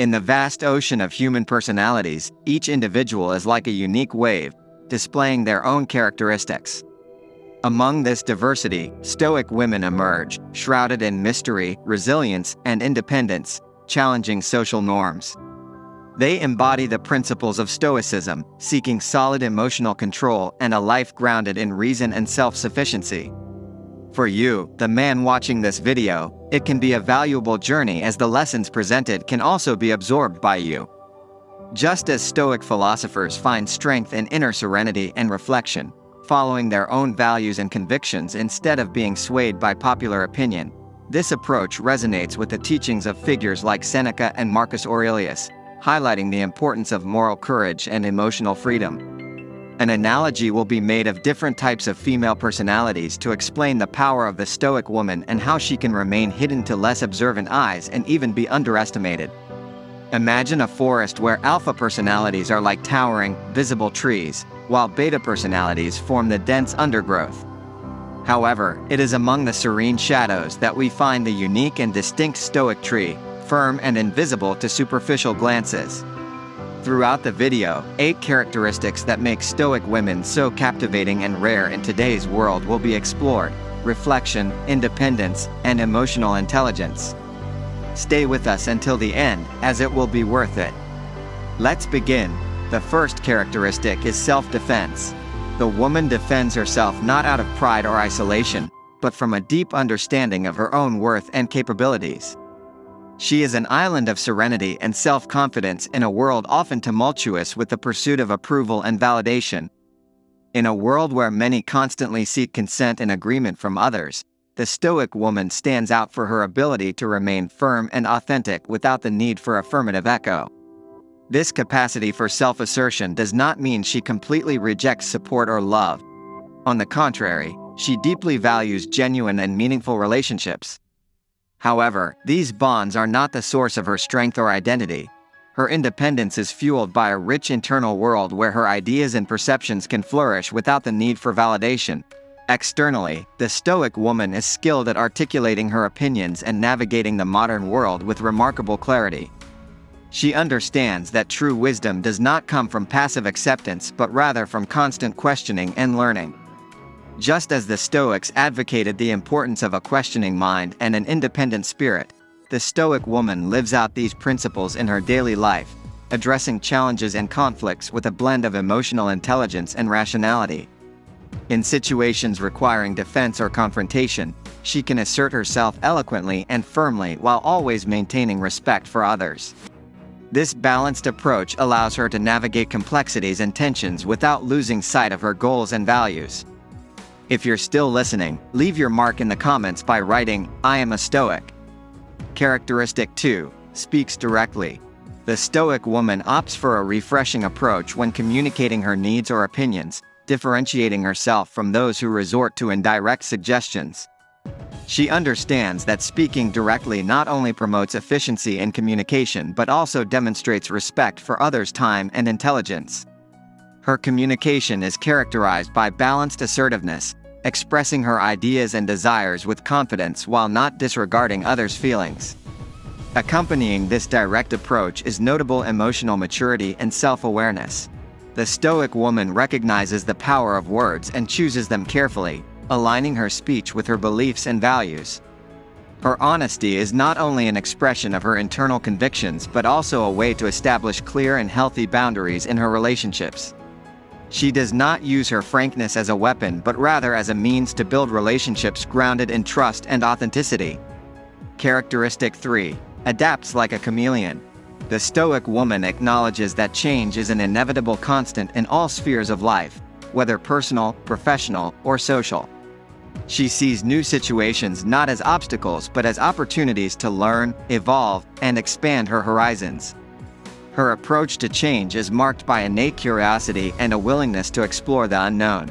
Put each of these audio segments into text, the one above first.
In the vast ocean of human personalities, each individual is like a unique wave, displaying their own characteristics. Among this diversity, Stoic women emerge, shrouded in mystery, resilience, and independence, challenging social norms. They embody the principles of Stoicism, seeking solid emotional control and a life grounded in reason and self-sufficiency. For you, the man watching this video, it can be a valuable journey as the lessons presented can also be absorbed by you. Just as Stoic philosophers find strength in inner serenity and reflection, following their own values and convictions instead of being swayed by popular opinion, this approach resonates with the teachings of figures like Seneca and Marcus Aurelius, highlighting the importance of moral courage and emotional freedom. An analogy will be made of different types of female personalities to explain the power of the Stoic woman and how she can remain hidden to less observant eyes and even be underestimated. Imagine a forest where alpha personalities are like towering, visible trees, while beta personalities form the dense undergrowth. However, it is among the serene shadows that we find the unique and distinct Stoic tree, firm and invisible to superficial glances. Throughout the video, 8 characteristics that make Stoic women so captivating and rare in today's world will be explored: reflection, independence, and emotional intelligence. Stay with us until the end, as it will be worth it. Let's begin. The first characteristic is self-defense. The woman defends herself not out of pride or isolation, but from a deep understanding of her own worth and capabilities. She is an island of serenity and self-confidence in a world often tumultuous with the pursuit of approval and validation. In a world where many constantly seek consent and agreement from others, the Stoic woman stands out for her ability to remain firm and authentic without the need for affirmative echo. This capacity for self-assertion does not mean she completely rejects support or love. On the contrary, she deeply values genuine and meaningful relationships. However, these bonds are not the source of her strength or identity. Her independence is fueled by a rich internal world where her ideas and perceptions can flourish without the need for validation. Externally, the Stoic woman is skilled at articulating her opinions and navigating the modern world with remarkable clarity. She understands that true wisdom does not come from passive acceptance but rather from constant questioning and learning. Just as the Stoics advocated the importance of a questioning mind and an independent spirit, the Stoic woman lives out these principles in her daily life, addressing challenges and conflicts with a blend of emotional intelligence and rationality. In situations requiring defense or confrontation, she can assert herself eloquently and firmly while always maintaining respect for others. This balanced approach allows her to navigate complexities and tensions without losing sight of her goals and values. If you're still listening, leave your mark in the comments by writing, "I am a Stoic." Characteristic 2, speaks directly. The Stoic woman opts for a refreshing approach when communicating her needs or opinions, differentiating herself from those who resort to indirect suggestions. She understands that speaking directly not only promotes efficiency in communication but also demonstrates respect for others' time and intelligence. Her communication is characterized by balanced assertiveness, expressing her ideas and desires with confidence while not disregarding others' feelings. Accompanying this direct approach is notable emotional maturity and self-awareness. The Stoic woman recognizes the power of words and chooses them carefully, aligning her speech with her beliefs and values. Her honesty is not only an expression of her internal convictions but also a way to establish clear and healthy boundaries in her relationships. She does not use her frankness as a weapon but rather as a means to build relationships grounded in trust and authenticity. Characteristic 3, adapts like a chameleon. The Stoic woman acknowledges that change is an inevitable constant in all spheres of life, whether personal, professional, or social. She sees new situations not as obstacles but as opportunities to learn, evolve, and expand her horizons. Her approach to change is marked by innate curiosity and a willingness to explore the unknown.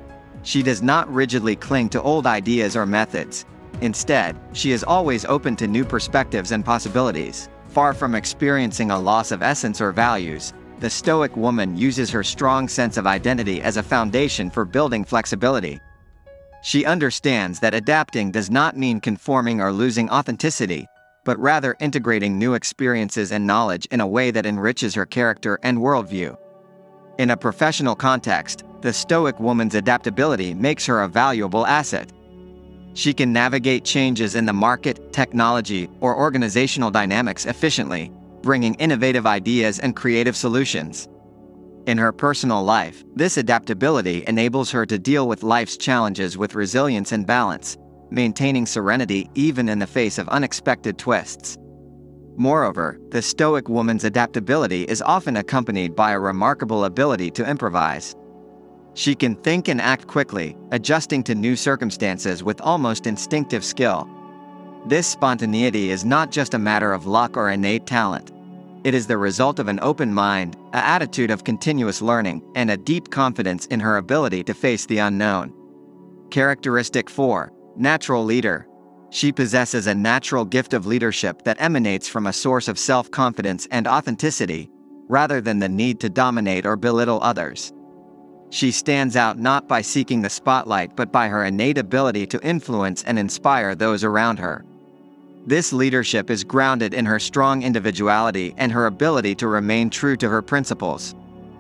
She does not rigidly cling to old ideas or methods. Instead, she is always open to new perspectives and possibilities. Far from experiencing a loss of essence or values, the Stoic woman uses her strong sense of identity as a foundation for building flexibility. She understands that adapting does not mean conforming or losing authenticity, but rather integrating new experiences and knowledge in a way that enriches her character and worldview. In a professional context, the Stoic woman's adaptability makes her a valuable asset. She can navigate changes in the market, technology, or organizational dynamics efficiently, bringing innovative ideas and creative solutions. In her personal life, this adaptability enables her to deal with life's challenges with resilience and balance, maintaining serenity even in the face of unexpected twists. Moreover, the Stoic woman's adaptability is often accompanied by a remarkable ability to improvise. She can think and act quickly, adjusting to new circumstances with almost instinctive skill. This spontaneity is not just a matter of luck or innate talent. It is the result of an open mind, an attitude of continuous learning, and a deep confidence in her ability to face the unknown. Characteristic 4. Natural leader. She possesses a natural gift of leadership that emanates from a source of self-confidence and authenticity, rather than the need to dominate or belittle others. She stands out not by seeking the spotlight but by her innate ability to influence and inspire those around her. This leadership is grounded in her strong individuality and her ability to remain true to her principles.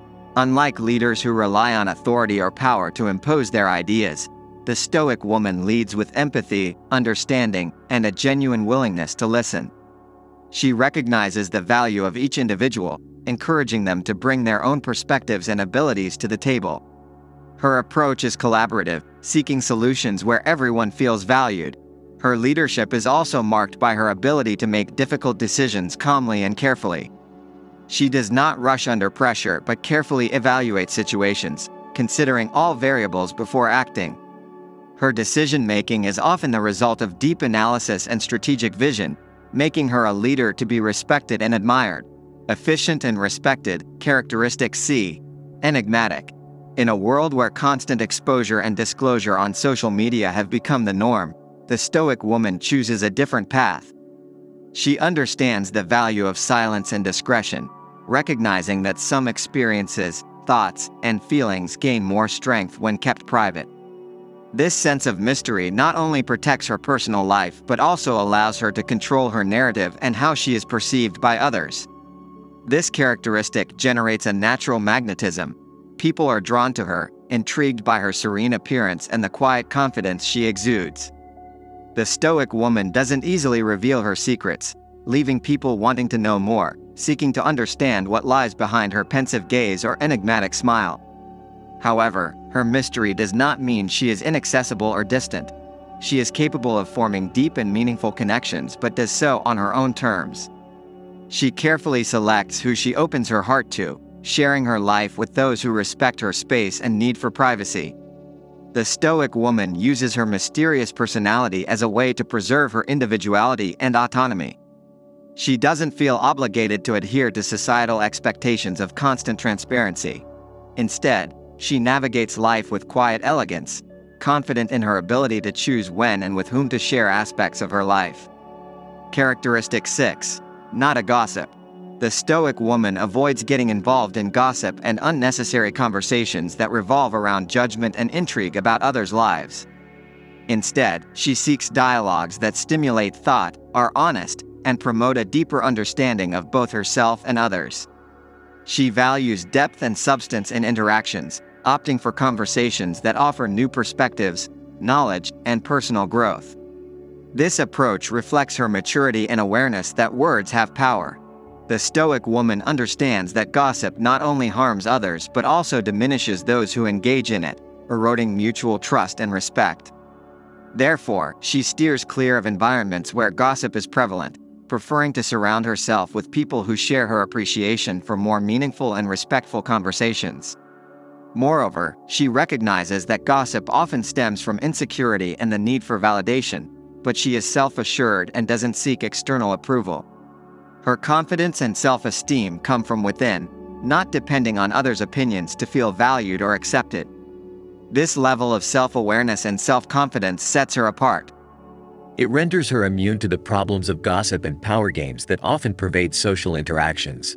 Unlike leaders who rely on authority or power to impose their ideas, the Stoic woman leads with empathy, understanding, and a genuine willingness to listen. She recognizes the value of each individual, encouraging them to bring their own perspectives and abilities to the table. Her approach is collaborative, seeking solutions where everyone feels valued. Her leadership is also marked by her ability to make difficult decisions calmly and carefully. She does not rush under pressure but carefully evaluates situations, considering all variables before acting. Her decision-making is often the result of deep analysis and strategic vision, making her a leader to be respected and admired. Efficient and respected. Characteristic C. Enigmatic. In a world where constant exposure and disclosure on social media have become the norm, the Stoic woman chooses a different path. She understands the value of silence and discretion, recognizing that some experiences, thoughts, and feelings gain more strength when kept private. This sense of mystery not only protects her personal life but also allows her to control her narrative and how she is perceived by others. This characteristic generates a natural magnetism. People are drawn to her, intrigued by her serene appearance and the quiet confidence she exudes. The Stoic woman doesn't easily reveal her secrets, leaving people wanting to know more, seeking to understand what lies behind her pensive gaze or enigmatic smile. However, her mystery does not mean she is inaccessible or distant. She is capable of forming deep and meaningful connections but does so on her own terms. She carefully selects who she opens her heart to, sharing her life with those who respect her space and need for privacy. The Stoic woman uses her mysterious personality as a way to preserve her individuality and autonomy. She doesn't feel obligated to adhere to societal expectations of constant transparency. Instead, she navigates life with quiet elegance, confident in her ability to choose when and with whom to share aspects of her life. Characteristic 6. Not a gossip. The Stoic woman avoids getting involved in gossip and unnecessary conversations that revolve around judgment and intrigue about others' lives. Instead, she seeks dialogues that stimulate thought, are honest, and promote a deeper understanding of both herself and others. She values depth and substance in interactions, opting for conversations that offer new perspectives, knowledge, and personal growth. This approach reflects her maturity and awareness that words have power. The Stoic woman understands that gossip not only harms others but also diminishes those who engage in it, eroding mutual trust and respect. Therefore, she steers clear of environments where gossip is prevalent, preferring to surround herself with people who share her appreciation for more meaningful and respectful conversations. Moreover, she recognizes that gossip often stems from insecurity and the need for validation, but she is self-assured and doesn't seek external approval. Her confidence and self-esteem come from within, not depending on others' opinions to feel valued or accepted. This level of self-awareness and self-confidence sets her apart. It renders her immune to the problems of gossip and power games that often pervade social interactions.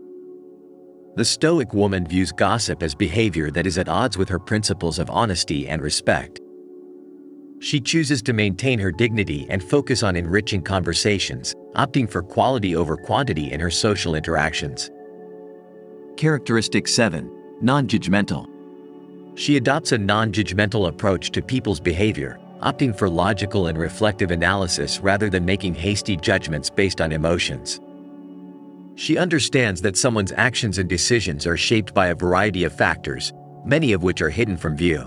The Stoic woman views gossip as behavior that is at odds with her principles of honesty and respect. She chooses to maintain her dignity and focus on enriching conversations, opting for quality over quantity in her social interactions. Characteristic 7. Non-judgmental. She adopts a non-judgmental approach to people's behavior, opting for logical and reflective analysis rather than making hasty judgments based on emotions. She understands that someone's actions and decisions are shaped by a variety of factors, many of which are hidden from view.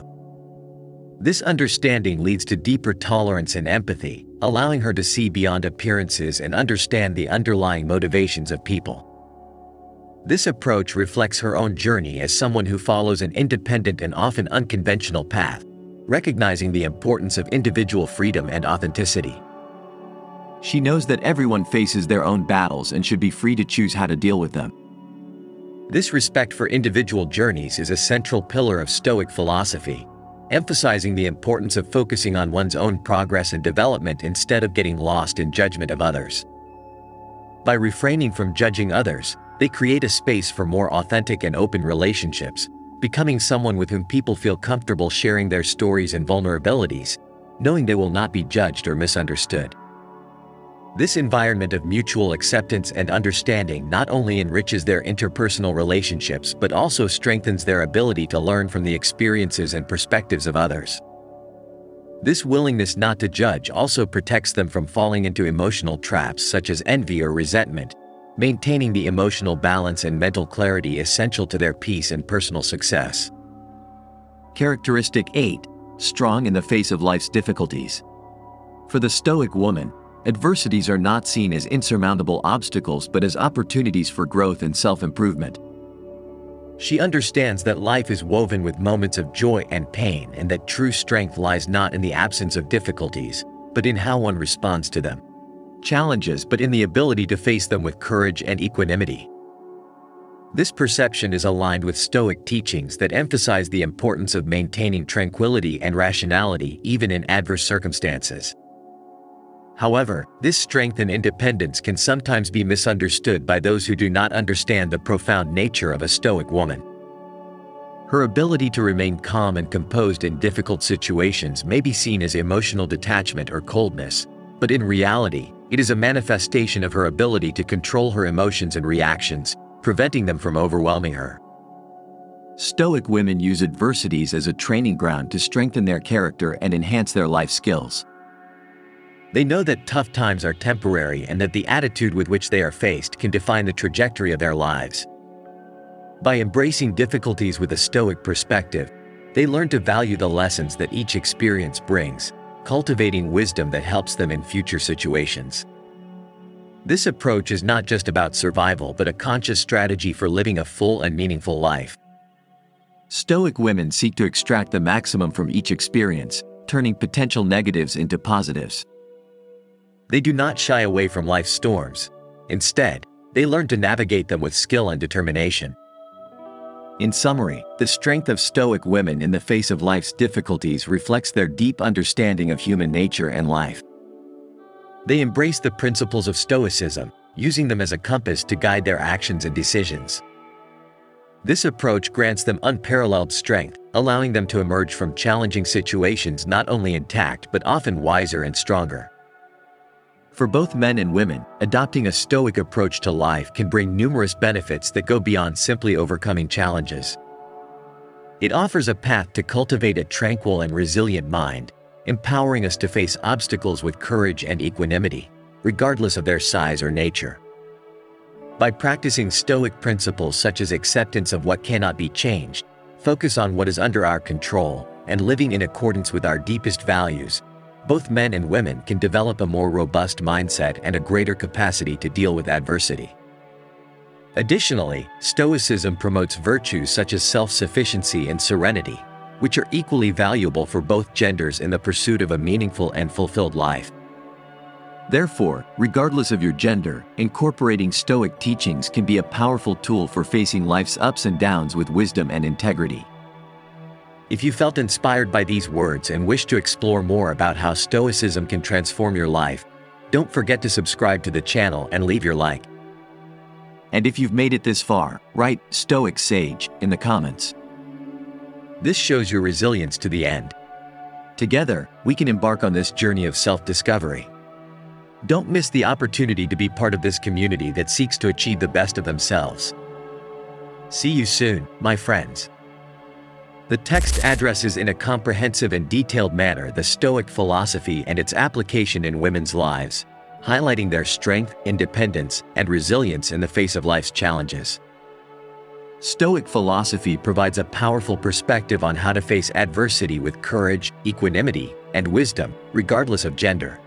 This understanding leads to deeper tolerance and empathy, allowing her to see beyond appearances and understand the underlying motivations of people. This approach reflects her own journey as someone who follows an independent and often unconventional path, recognizing the importance of individual freedom and authenticity. She knows that everyone faces their own battles and should be free to choose how to deal with them. This respect for individual journeys is a central pillar of Stoic philosophy, emphasizing the importance of focusing on one's own progress and development instead of getting lost in judgment of others. By refraining from judging others, they create a space for more authentic and open relationships, becoming someone with whom people feel comfortable sharing their stories and vulnerabilities, knowing they will not be judged or misunderstood. This environment of mutual acceptance and understanding not only enriches their interpersonal relationships but also strengthens their ability to learn from the experiences and perspectives of others. This willingness not to judge also protects them from falling into emotional traps such as envy or resentment, maintaining the emotional balance and mental clarity essential to their peace and personal success. Characteristic 8. Strong in the face of life's difficulties. For the Stoic woman, adversities are not seen as insurmountable obstacles but as opportunities for growth and self-improvement. She understands that life is woven with moments of joy and pain and that true strength lies not in the absence of difficulties, but in how one responds to them. Challenges but in the ability to face them with courage and equanimity. This perception is aligned with Stoic teachings that emphasize the importance of maintaining tranquility and rationality even in adverse circumstances. However, this strength and independence can sometimes be misunderstood by those who do not understand the profound nature of a Stoic woman. Her ability to remain calm and composed in difficult situations may be seen as emotional detachment or coldness, but in reality, it is a manifestation of her ability to control her emotions and reactions, preventing them from overwhelming her. Stoic women use adversities as a training ground to strengthen their character and enhance their life skills. They know that tough times are temporary and that the attitude with which they are faced can define the trajectory of their lives. By embracing difficulties with a Stoic perspective, they learn to value the lessons that each experience brings, cultivating wisdom that helps them in future situations. This approach is not just about survival but a conscious strategy for living a full and meaningful life. Stoic women seek to extract the maximum from each experience, turning potential negatives into positives. They do not shy away from life's storms. Instead, they learn to navigate them with skill and determination. In summary, the strength of Stoic women in the face of life's difficulties reflects their deep understanding of human nature and life. They embrace the principles of Stoicism, using them as a compass to guide their actions and decisions. This approach grants them unparalleled strength, allowing them to emerge from challenging situations not only intact but often wiser and stronger. For both men and women, adopting a Stoic approach to life can bring numerous benefits that go beyond simply overcoming challenges. It offers a path to cultivate a tranquil and resilient mind, empowering us to face obstacles with courage and equanimity, regardless of their size or nature. By practicing Stoic principles such as acceptance of what cannot be changed, focus on what is under our control, and living in accordance with our deepest values, both men and women can develop a more robust mindset and a greater capacity to deal with adversity. Additionally, Stoicism promotes virtues such as self-sufficiency and serenity, which are equally valuable for both genders in the pursuit of a meaningful and fulfilled life. Therefore, regardless of your gender, incorporating Stoic teachings can be a powerful tool for facing life's ups and downs with wisdom and integrity. If you felt inspired by these words and wish to explore more about how Stoicism can transform your life, don't forget to subscribe to the channel and leave your like. And if you've made it this far, write Stoic Sage in the comments. This shows your resilience to the end. Together, we can embark on this journey of self-discovery. Don't miss the opportunity to be part of this community that seeks to achieve the best of themselves. See you soon, my friends. The text addresses in a comprehensive and detailed manner the Stoic philosophy and its application in women's lives, highlighting their strength, independence, and resilience in the face of life's challenges. Stoic philosophy provides a powerful perspective on how to face adversity with courage, equanimity, and wisdom, regardless of gender.